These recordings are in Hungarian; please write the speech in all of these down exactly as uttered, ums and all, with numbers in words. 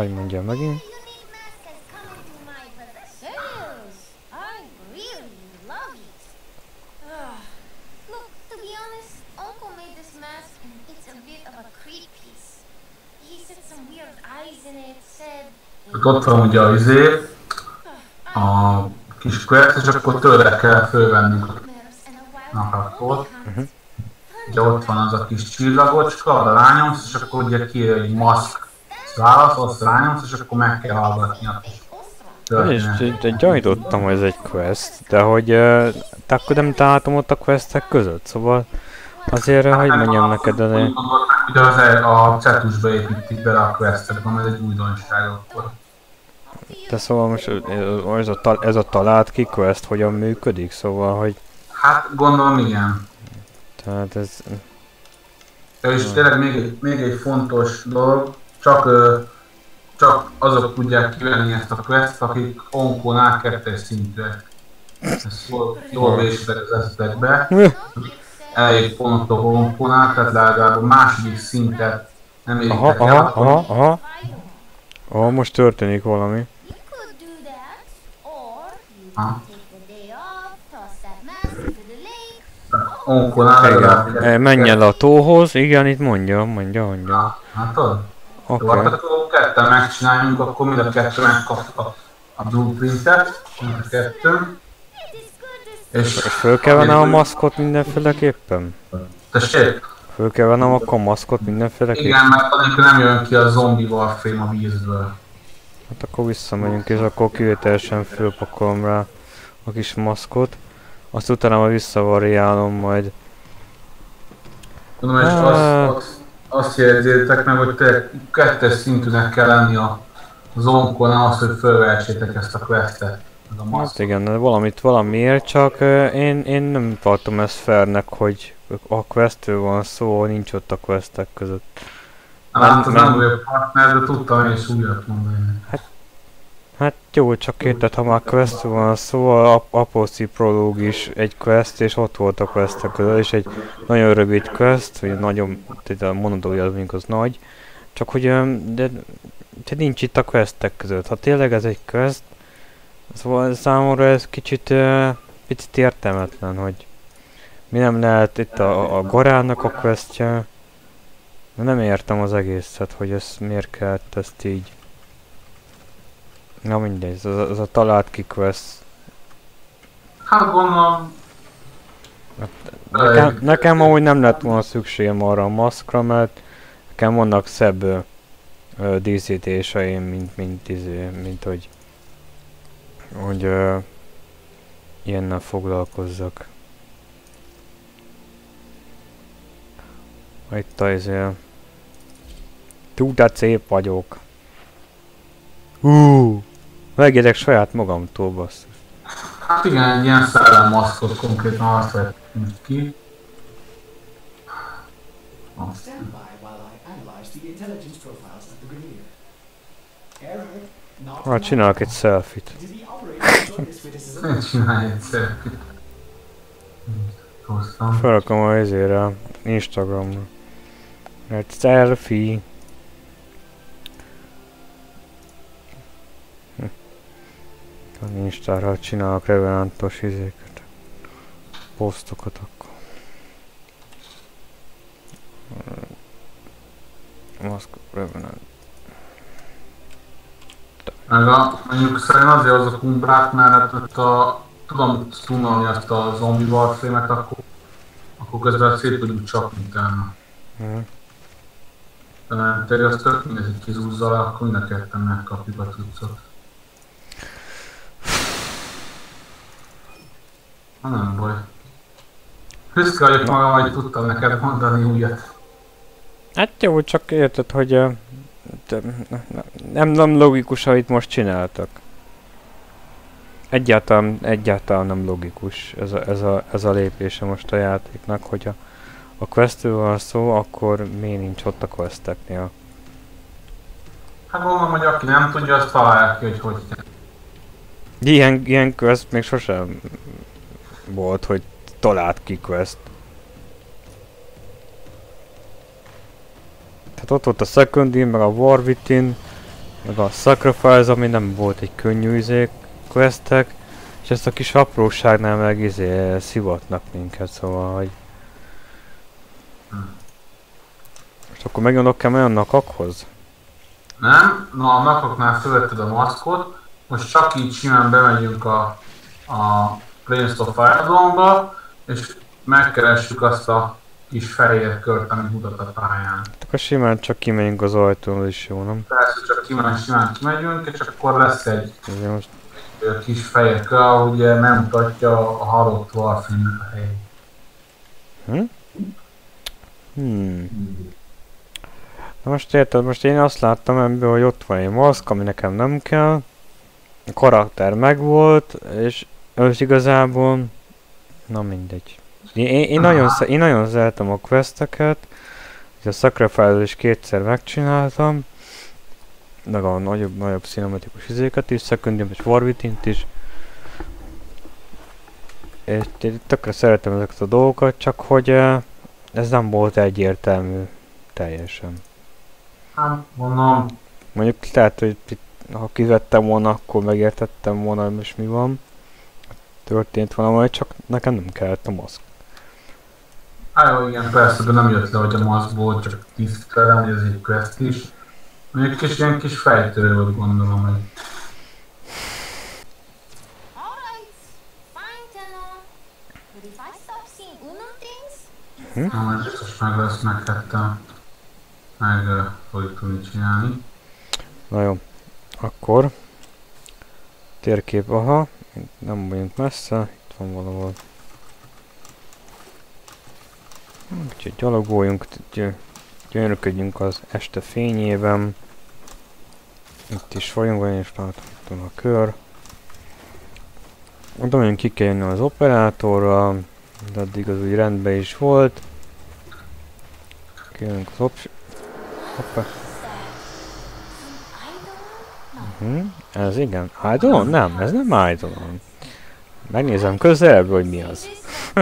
hagyd mondjam megint. Ott van ugye a izé, a kis quest, és akkor tőle kell fölvennünk a naprakot. Uh-huh. Ugye ott van az a kis csillagocska, arra rányomsz, és akkor ugye kijön egy maszk. Válaszolsz, rányomsz, és akkor meg kell hallgatni a történetet. Gyanítottam, hogy ez egy quest, de hogy uh, te akkor nem találtam ott a questek között, szóval azért, hát, hogy mondjam neked, de... Ugye az a cetusba építik bele a questet, mert ez egy újdonság akkor. De szóval most ez a, ez a talált ki quest hogyan működik, szóval, hogy... Hát gondolom igen. Tehát ez... És hmm. tényleg még egy, még egy fontos dolog, csak, ö, csak azok tudják kivenni ezt a quest, akik onkónál kettes szintűek. Ezt jól, jól vészetek be. Elég pontok onkónál, tehát legalább a második szintet nem éritek el. Aha, aha, aha. Ó, most történik valami. Ha. Igen, menj el a tóhoz, igen, itt mondja, mondja, mondja. Látod? Okay. Jó, hát akkor ketten megcsináljunk, akkor mind a kettő megkaptuk a, a blueprintet, mind a kettő. És, és föl kell vennem a maszkot mindenféleképpen? Tessék? Föl kell vennem akkor a maszkot mindenféleképpen? Igen, mert annyira nem jön ki a zombi warframe a vízből. Hát akkor visszamegyünk, és akkor kivételesen fölpakolom rá a kis maszkot. Azt utána majd visszavariálom majd. Tudom, és ah. azt, azt, azt jegyzétek meg, hogy te kettes szintűnek kell lenni a zonkon ahhoz, hogy fölvehessétek ezt a questet. Hát igen, de valamit valamiért, csak uh, én, én nem tartom ezt fairnek, hogy a questről van szó, nincs ott a questek között. Hát az nem vagyok partner, de tudtam én is újat mondani. Hát, hát jó, csak érted, ha már questről van szó, a Apostle Prologue is egy quest, és ott volt a questek között, és egy nagyon rövid quest, vagy nagyon, tehát a monodója az mondjuk az nagy, csak hogy de, de nincs itt a questek között. Ha tényleg ez egy quest, szóval számomra ez kicsit uh, picit értelmetlen, hogy mi nem lehet itt a, a Gorának a questje. De nem értem az egészet, hogy ezt miért kellett ezt így. Na mindegy, az a, az a talált ki quest. Hát gondolom... Nekem, nekem amúgy nem lett volna szükségem arra a maszkra, mert nekem vannak szebb ö, ö, díszítéseim, mint, mint, mint, mint hogy... hogy ö, ilyennel foglalkozzak. Itt az izé... Tú, de szép vagyok. Hú, megérek saját magamtól, basszus. Hát igen, egy ilyen szellemmaszkot konkrétan azt vettünk ki. Hát csinálok egy selfie-t. Csinálj egy selfie-t. Felrakom a izére, Instagramra. Egy selfie. Hm. Az Instára csinálok revenantos izéket. Posztokat akkor. Maszk revenant. Meg a, mondjuk szerintem azért azok umbrák, mert ott a, tudom stunolni azt a zombi warframe-et, akkor, akkor közben szét tudjuk csapni utána. Mm. De nem terje, az tök mindegy, hogy kizúzza le, akkor mind a ketten megkapjuk a cuccot. Na nem baj. Büszke vagyok magam, hogy tudtam neked mondani újat. Hát jó, csak érted, hogy uh, nem, nem logikus, amit most csináltak. Egyáltalán, egyáltalán nem logikus ez a, ez, a, ez a lépése most a játéknak, hogy a, a questről van szó, akkor miért nincs ott a questeknél? Hát gondolom, hogy aki nem tudja, azt találja ki, hogy hogy kell. Ilyen, ilyen quest még sosem volt, hogy talált ki quest. Tehát ott volt a Second In, meg a War Within, Meg a Sacrifice, ami nem volt egy könnyű izé questek, és ezt a kis apróságnál meg izé szivatnak minket, szóval, hogy... Most akkor megint kell menni a nakakhoz? Nem? Na, a nakoknál fölvetted a maszkot, most csak így simán bemegyünk a, a Plains of Fire-ba, és megkeressük azt a kis fehér kört, amit mutat a pályán. Akkor simán csak kimegyünk az ajtón, is jó, nem? Persze, csak simán, simán kimegyünk, és akkor lesz egy Ugye most... kis fehér kör, ahogy ugye nem mutatja a halott Warframe-nek a helyét. Hm? Hmm. Na most érted, most én azt láttam ebből, hogy ott van egy maszk, ami nekem nem kell. A karakter megvolt, és az igazából... Na mindegy. Én, én, én, nagyon, sze- én nagyon szeretem a questeket. A Sacrifice-t is kétszer megcsináltam. Meg a nagyobb, nagyobb cinematikus izéket is, Secundium és War Within-t is. És én tökre szeretem ezeket a dolgokat, csak hogy uh, ez nem volt egyértelmű teljesen. Hát, mondom... Mondjuk lehet, hogy itt, ha kivettem volna, akkor megértettem volna, hogy most mi van. Történt valami, csak nekem nem kellett a maszk. Hát jó, igen, persze, de nem jött le, hogy a maszkból, csak tisztelem, hogy ez egy quest is. Mondjuk kis ilyen kis fejtörő volt, gondolom, hogy... Hm? Na, majd biztos meg lesz, meghettem. Meg uh, fogjuk tudni csinálni. Na jó, akkor térkép, aha, nem vagyunk messze, itt van valahol. Úgyhogy gyalogoljunk, gyönyörködjünk az este fényében. Itt is vagyunk, és láthatom a kör. Oda mondjuk ki kell jönni az operátorral, de addig az úgy rendben is volt. Kérünk az option... Hoppá. Uh-huh. Ez igen. Idolon? Nem, ez nem Idolon. Megnézem közelebbről, hogy mi az.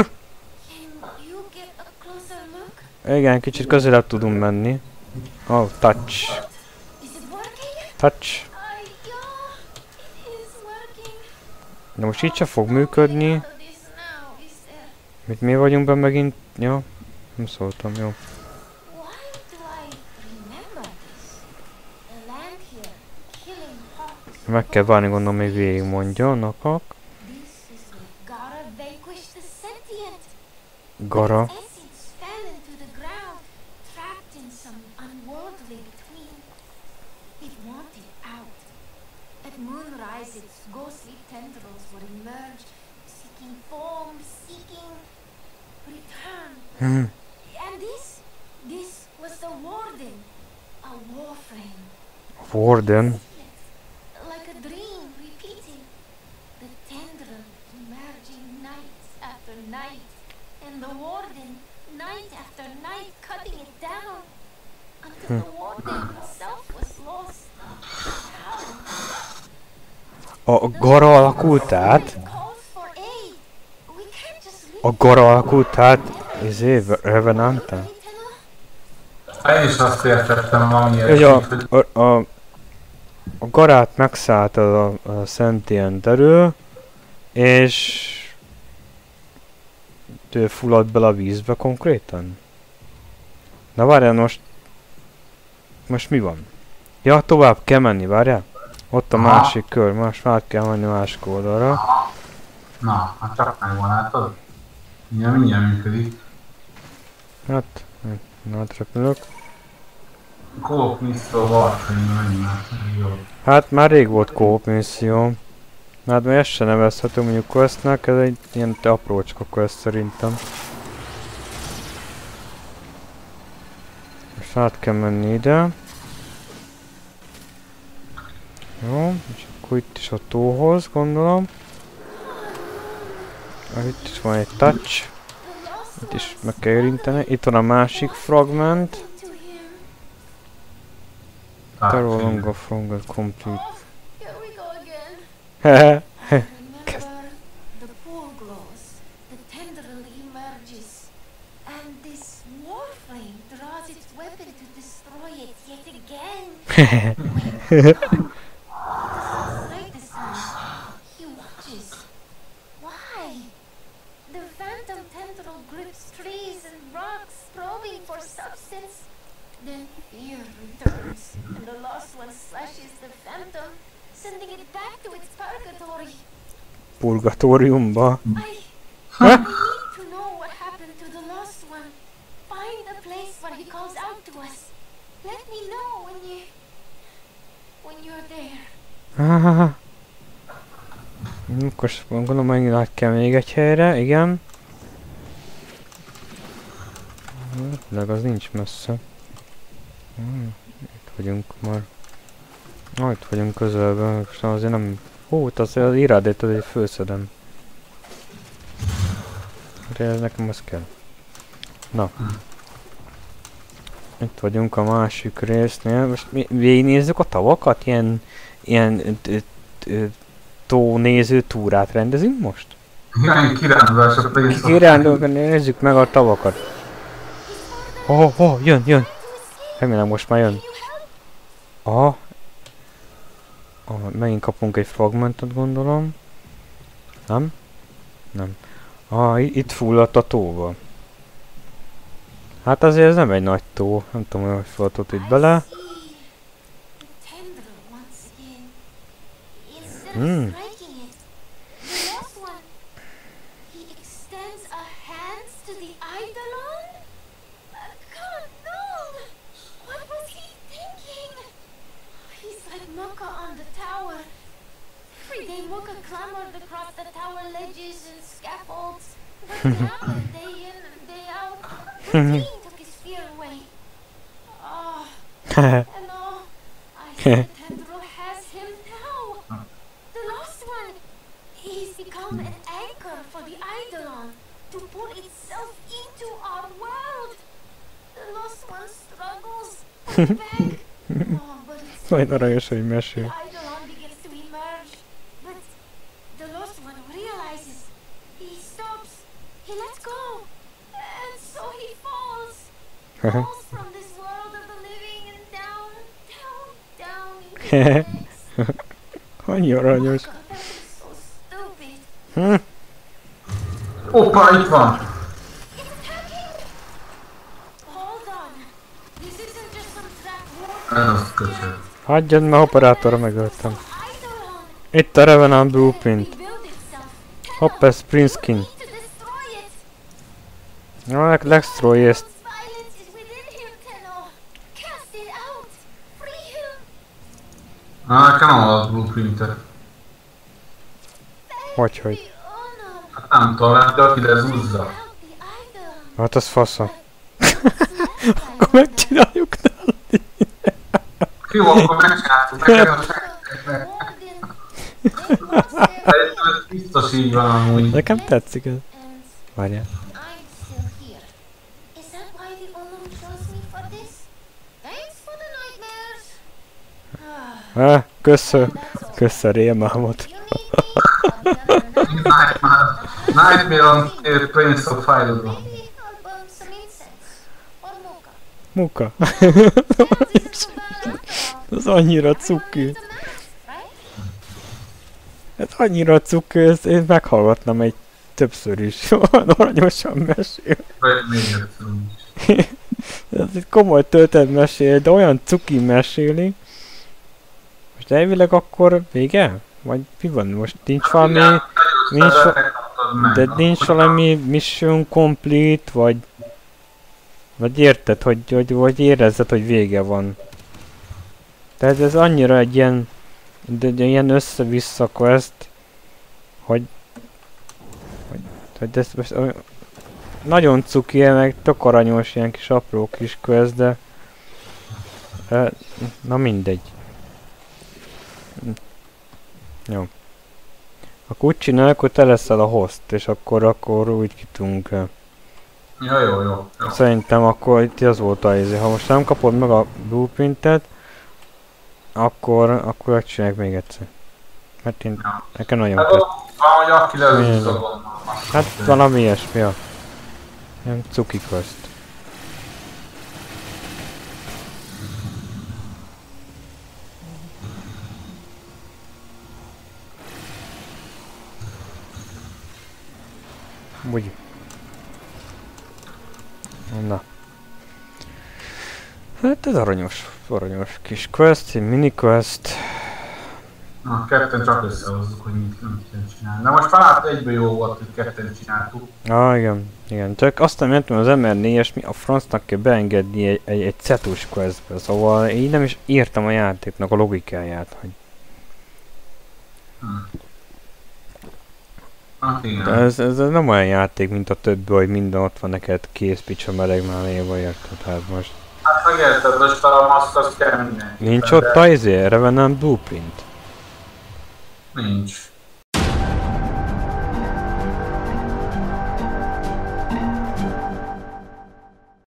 Igen, kicsit közelebb tudunk menni. Oh, touch. Touch. De most így se fog működni. Mit mi vagyunk be megint? Jó. Nem szóltam, jó. Meg kell várni, gondolom, még végig mondja, nakak. Gara. Hmm. And this, this was the warden, a warframe. Warden. Like a dream repeating, the tendril emerging night after night, and the warden night after night cutting it down until the warden himself was lost. How? A gara alakult át. Calls for aid. We can't just leave. A gara alakult át. Izé, Revenant-en? Én is azt értettem valamiért. Ugye a, a, a, a garát megszállt a, a Sentient erő, és ő fulladt bele a vízbe konkrétan. Na várjál, most... Most mi van? Ja, tovább kell menni, várjál? Ott a Aha. másik kör, most már kell menni a másik oldalra. Na, hát csak megvan, látod? Mindjárt, mindjárt működik. Hát, hát repülök. Co-op misszió Warframe, menj már, jó. Hát már rég volt co-op misszió. Hát még ezt sem nevezhető mondjuk questnek, ez egy ilyen aprócska quest szerintem. Most át kell menni ide. Jó, és akkor itt is a tóhoz gondolom. Ah, itt is van egy touch. Itt is meg kell érinteni. Itt van a másik fragment. Terror a fragment complete. Here we go again. Hehe. Remember, the pool glows, the tendril emerges, And this warframe draws its weapon to destroy it yet again. Doesn't the sun. He watches. Why? The phantom tendril grips trees and rocks, probing for substance. Then fear returns, and the lost one slashes the phantom, sending it back to its purgatory. Purgatóriumba. I, Huh? I need to know what happened to the lost one. Find a place where he calls out to us. Let me know when you... when you're there. Ah. Most gondolom megint át kell még egy helyre, igen. Leg az nincs messze. Hmm, itt vagyunk már. Ah, itt vagyunk közelben, most azért nem... Hú, az, az irádét azért főszedem. De ez nekem az kell. Na. Itt vagyunk a másik résznél. Most mi végignézzük a tavakat? Ilyen... ilyen... tónéző túrát rendezünk most? Igen, kirándulások rész. Kirándulunk, nézzük meg a tavakat. Oh, oh, jön, jön. Remélem most már jön. Aha. Ah, megint kapunk egy fragmentot, gondolom. Nem? Nem. Ah, itt fulladt a tóba. Hát azért ez nem egy nagy tó. Nem tudom, hogy fullatott itt bele. Hmm. Become an anchor for the Eidolon to pull itself into our world. The lost one struggles back. Oh, but it's Majd aranyos, hogy the mesél. Eidolon begins to emerge, but the lost one realizes. He stops. He lets go, and so he falls. Falls from this world of the living and down, down, down into the next. Annyi aranyos. God, that is so stupid. Hm? Hoppá, itt van! It's attacking! Hold on. This isn't just some trap war. Ez az köcsög. Hagyjad, mert operátorra megöltem. Eidolon. Itt a Revenant Blueprint. Rebuild itself. Hopp, ez Sprint Skin. Need to destroy it. Na, Lextroy ezt. Violence is within him, Tenno. Cast it out. Free him. Á, nekem a blueprintet. Hogy, hogy. The honor. Hát nem tudom, lehet, de aki lezúzza. Help the Eidolon. Hát az fasza. Akkor Akkor megcsináljuk nála. Jó, akkor megcsináltuk, nekem a segítségnek. De ez biztos így van amúgy. Nekem tetszik ez. Várjál. I'm still here. Is that why the Olum chose me for this? Thanks for the nightmares. Ah, Ah, köszön. that's all. Köszön rémámot. You need me? I'll gather Nightmare. Nightmare on uh, Prince of Fire. Maybe I'll burn some incense. Or mocha. Muka. Perhaps this isn't so bad after all. Ez annyira Everyone cuki. needs a match, right? Ez annyira cuki, ezt én meghallgatnám egy többször is. Olyan aranyosan mesél. Vagy még egyszer úgy. Ez egy komoly töltet mesél, de olyan cuki meséli. Most elvileg akkor vége? Vagy mi van most? Nincs valami... nincs va- De nincs valami mission complete, vagy... Vagy érted, hogy, hogy, vagy érezzed, hogy vége van. Tehát ez annyira egy ilyen... De, de ilyen össze-vissza quest, hogy... Hogy, hogy ez most olyan- nagyon cuki, meg tök aranyos ilyen kis apró kis quest, de... E, na mindegy. Hm. Jó. Akkor úgy csináljuk, hogy te leszel a host, és akkor, akkor úgy ki tudunk... eh, Ja, jó, jó. jó. Szerintem akkor itt az volt a izé. Ha most nem kapod meg a blueprintet, akkor, akkor megcsináljuk még egyszer. Mert én, Ja. nekem nagyon Hát tetszik. ott van, hogy aki lezúzza, Milyen? gondolom. Hát valami ilyesmi, ja. Nem cuki quest. Úgy. Na. Hát ez aranyos, aranyos kis quest, egy mini quest. Na, ketten csak összehozzuk, hogy mit nem kell csinálni. De most talán egyből jó volt, hogy ketten csináltuk. Ah, igen, igen. Csak azt nem értem, az em er négyes mi a francnak kell beengedni egy, egy, egy cetus questbe, szóval én nem is értem a játéknak a logikáját, hogy... Hm. Hát igen. De ez, ez nem olyan játék, mint a többi, hogy minden ott van neked kész picsa meleg melléba, érted? Hát most... Hát megérted, most a maszk az kell mindenki. Nincs ott a izé, Revenant Blueprint? Nincs.